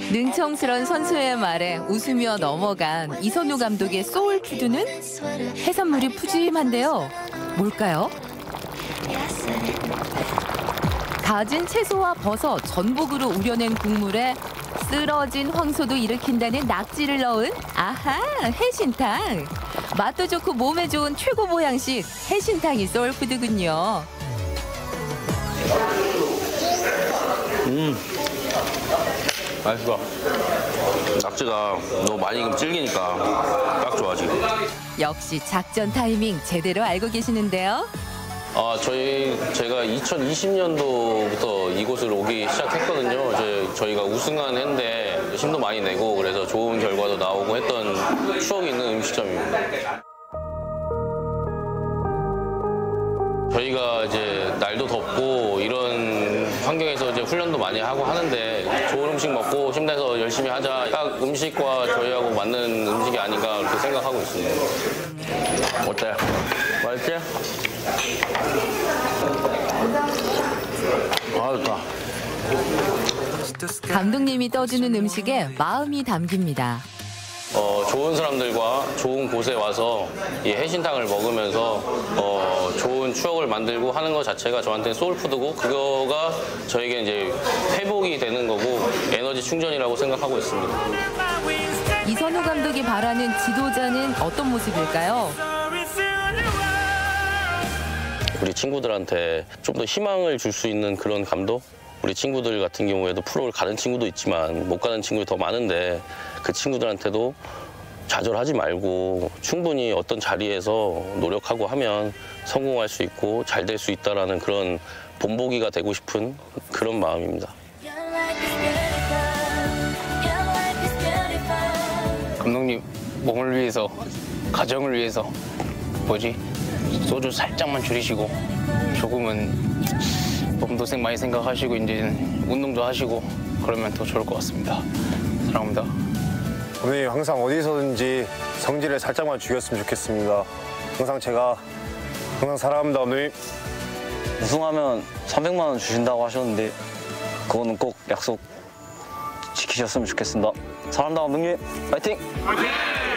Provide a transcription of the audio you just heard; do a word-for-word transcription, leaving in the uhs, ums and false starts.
능청스런 선수의 말에 웃으며 넘어간 이선우 감독의 소울푸드는 해산물이 푸짐한데요. 뭘까요? 가진 채소와 버섯, 전복으로 우려낸 국물에 쓰러진 황소도 일으킨다는 낙지를 넣은 아하 해신탕. 맛도 좋고 몸에 좋은 최고 보양식 해신탕이 소울푸드군요. 음, 맛있어. 낙지가 너무 많이 익으면 질기니까 딱 좋아 지금. 역시 작전 타이밍 제대로 알고 계시는데요. 아, 저희 제가 이천이십 년도부터 이곳을 오기 시작했거든요. 이제 저희가 우승한 해인데 힘도 많이 내고 그래서 좋은 결과도 나오고 했던 추억이 있는 음식점입니다. 저희가 이제 날도 덥고 이런 환경에서 이제 훈련도 많이 하고 하는데 좋은 음식 먹고 힘내서 열심히 하자. 딱 음식과 저희하고 맞는 음식이 아닌가 그렇게 생각하고 있습니다. 어때? 맛있지? 아, 좋다. 감독님이 떠주는 음식에 마음이 담깁니다. 어, 좋은 사람들과 좋은 곳에 와서 이 해신탕을 먹으면서 어, 좋은 추억을 만들고 하는 것 자체가 저한테는 소울푸드고 그거가 저에게 이제 회복이 되는 거고 에너지 충전이라고 생각하고 있습니다. 이선우 감독이 바라는 지도자는 어떤 모습일까요? 우리 친구들한테 좀 더 희망을 줄 수 있는 그런 감독? 우리 친구들 같은 경우에도 프로를 가는 친구도 있지만 못 가는 친구도 더 많은데 그 친구들한테도 좌절하지 말고 충분히 어떤 자리에서 노력하고 하면 성공할 수 있고 잘 될 수 있다는 그런 본보기가 되고 싶은 그런 마음입니다. 감독님 몸을 위해서, 가정을 위해서 뭐지? 소주 살짝만 줄이시고 조금은 몸도생 많이 생각하시고 이제 운동도 하시고 그러면 더 좋을 것 같습니다. 사랑합니다. 감독님 항상 어디서든지 성질을 살짝만 죽였으면 좋겠습니다. 항상 제가 항상 사랑합니다, 감독님. 우승하면 삼백만 원 주신다고 하셨는데 그거는 꼭 약속 지키셨으면 좋겠습니다. 사랑합니다, 감독님. 파이팅! 파이팅!